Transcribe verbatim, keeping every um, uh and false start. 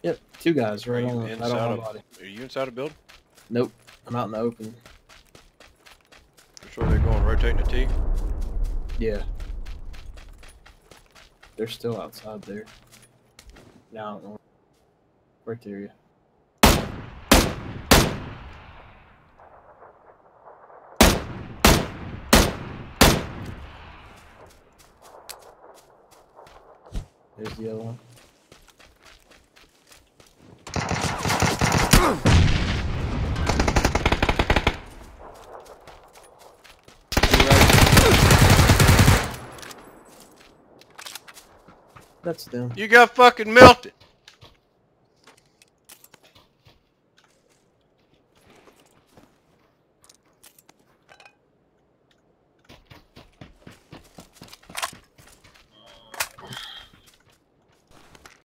Yep, two guys right Are you on, right inside on my of, body. Are you inside a building? Nope, I'm out in the open. Which way they're going? Rotating the T? Yeah. They're still outside there. Now I don't know. Right there, yeah. There's the other one. That's them. You got fucking melted!